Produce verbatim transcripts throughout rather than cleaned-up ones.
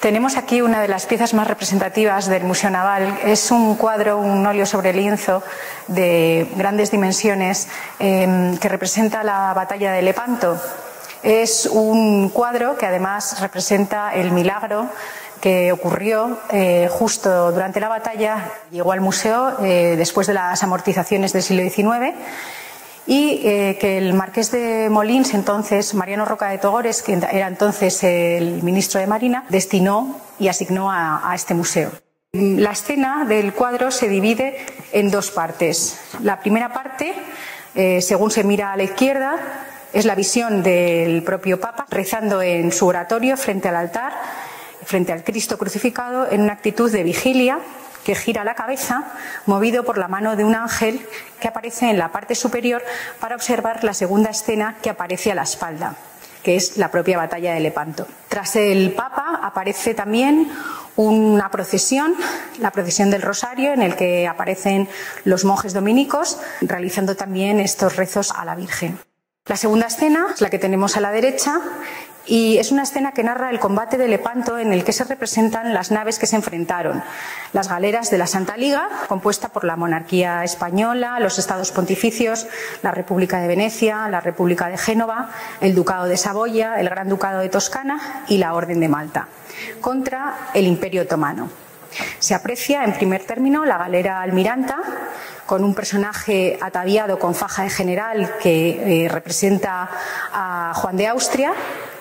Tenemos aquí una de las piezas más representativas del Museo Naval. Es un cuadro, un óleo sobre lienzo de grandes dimensiones eh, que representa la batalla de Lepanto. Es un cuadro que además representa el milagro que ocurrió eh, justo durante la batalla. Llegó al museo eh, después de las amortizaciones del siglo diecinueve. Y eh, que el marqués de Molins, entonces Mariano Roca de Togores, que era entonces el ministro de Marina, destinó y asignó a, a este museo. La escena del cuadro se divide en dos partes. La primera parte, eh, según se mira a la izquierda, es la visión del propio Papa rezando en su oratorio frente al altar, frente al Cristo crucificado, en una actitud de vigilia, que gira la cabeza, movido por la mano de un ángel que aparece en la parte superior para observar la segunda escena que aparece a la espalda, que es la propia batalla de Lepanto. Tras el Papa aparece también una procesión, la procesión del Rosario, en el que aparecen los monjes dominicos realizando también estos rezos a la Virgen. La segunda escena es la que tenemos a la derecha, y es una escena que narra el combate de Lepanto, en el que se representan las naves que se enfrentaron. Las galeras de la Santa Liga, compuesta por la monarquía española, los estados pontificios, la República de Venecia, la República de Génova, el Ducado de Saboya, el Gran Ducado de Toscana y la Orden de Malta, contra el Imperio Otomano. Se aprecia, en primer término, la galera Almiranta, con un personaje ataviado con faja de general que eh, representa a Juan de Austria,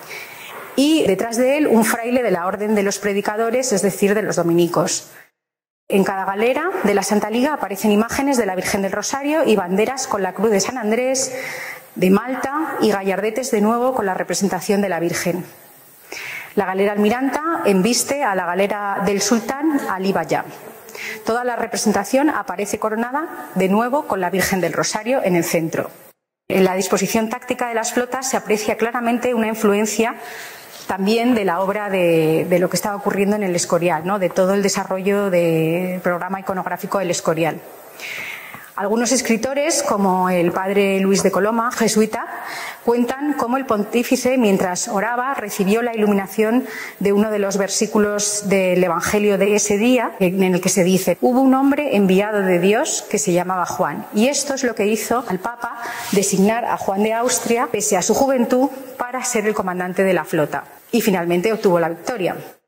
y detrás de él un fraile de la Orden de los Predicadores, es decir, de los dominicos. En cada galera de la Santa Liga aparecen imágenes de la Virgen del Rosario y banderas con la Cruz de San Andrés, de Malta, y gallardetes de nuevo con la representación de la Virgen. La galera Almiranta embiste a la galera del sultán Ali Baya. Toda la representación aparece coronada de nuevo con la Virgen del Rosario en el centro. En la disposición táctica de las flotas se aprecia claramente una influencia también de la obra de, de lo que estaba ocurriendo en el Escorial, ¿no? De todo el desarrollo del programa iconográfico del Escorial. Algunos escritores, como el padre Luis de Coloma, jesuita, cuentan cómo el pontífice, mientras oraba, recibió la iluminación de uno de los versículos del Evangelio de ese día, en el que se dice: hubo un hombre enviado de Dios que se llamaba Juan. Y esto es lo que hizo al Papa designar a Juan de Austria, pese a su juventud, para ser el comandante de la flota. Y finalmente obtuvo la victoria.